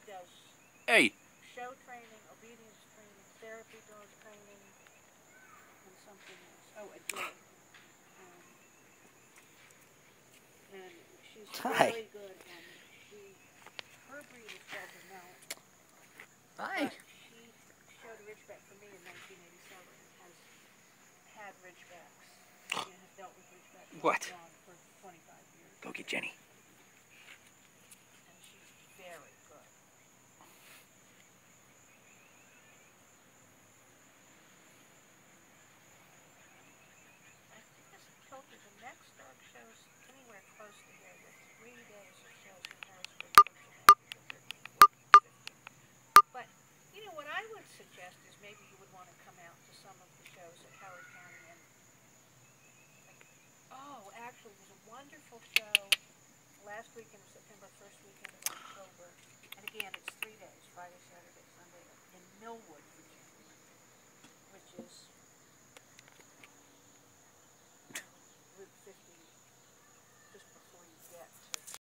does Hey. show training, obedience training, therapy dog training, and something else. Oh, agility. And she's Hi. very good, and her breed is called the Melon. Hi. But she showed a Ridgeback for me in 1987 and has had Ridgebacks. She has dealt with Ridgebacks What? for 25 years. Go get Jenny. And she's very good. I think as I told you, the next dog shows anywhere close to here. There are 3 days of shows in Harrisburg, Pennsylvania, the 13th, 14th, 15th. But, you know, what I would suggest is maybe you would want to come out to some of the shows at Howard County. And, oh, actually, there's a wonderful show last weekend of September, first weekend of October. And again, it's 3 days, Friday, Saturday, Sunday, in Millwood,